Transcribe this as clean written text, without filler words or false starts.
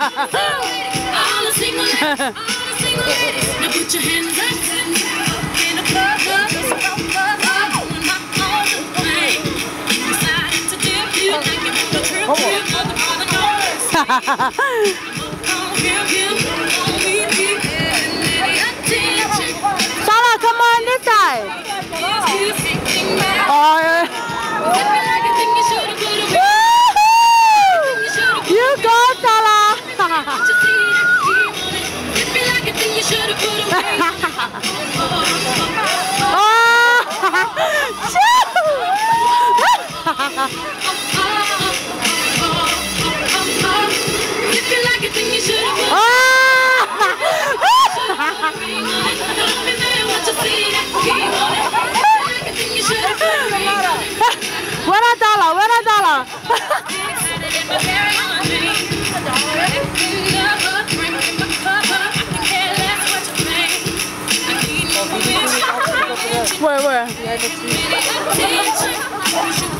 Now put your hands up in a club. Decided to dip you like you want to trip you. Mother noise. Salah, come on this side. Oh, yeah. You go, Salah. Where a dollar? Where?